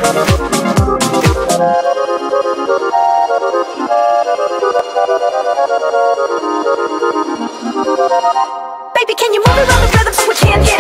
Baby, can you move around the rhythm so we can get